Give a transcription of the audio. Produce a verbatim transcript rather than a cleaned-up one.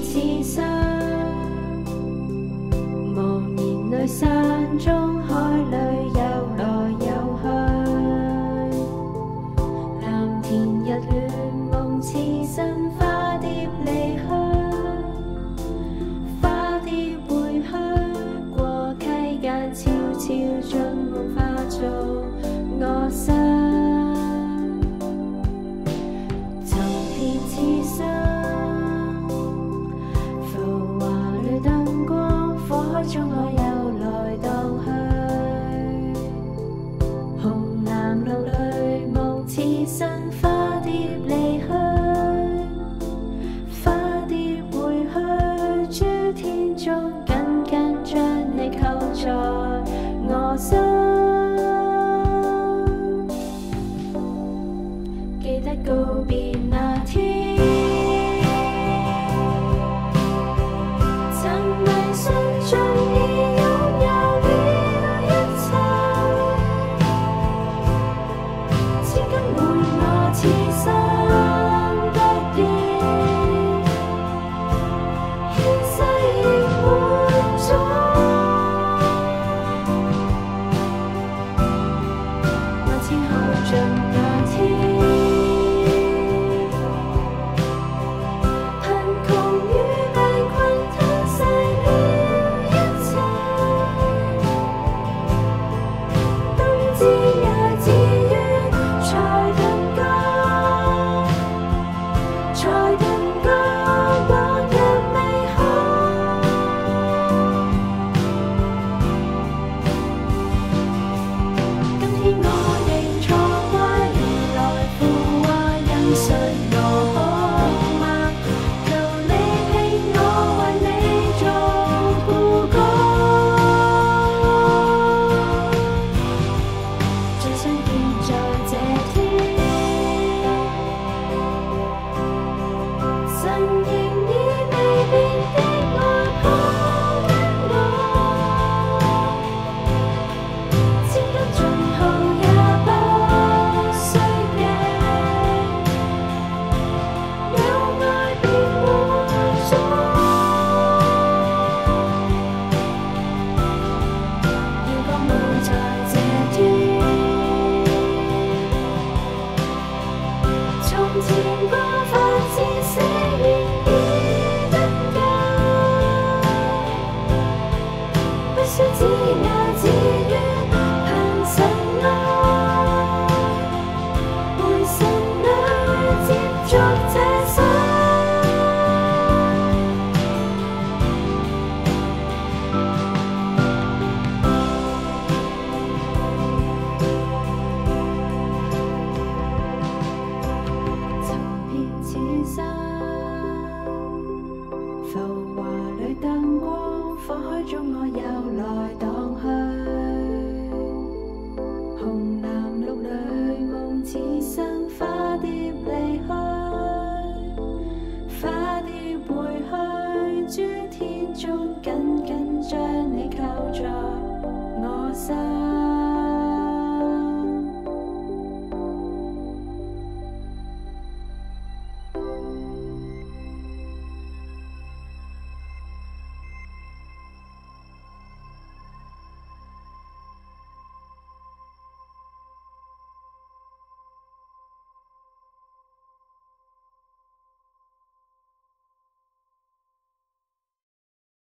刺傷，茫然裏山中海裏游來游去，藍田日戀夢似新花蝶離去，花蝶回去過溪間，悄悄進夢化做我心。中我遊來蕩去，紅藍綠淚夢似新花蝶離去，花蝶回去，諸天中緊緊將你扣在我心。記得告別那天，曾迷信着中我遊來蕩去，紅藍綠淚夢似新花蝶離去，花蝶回去，諸天中緊緊將你扣在我心。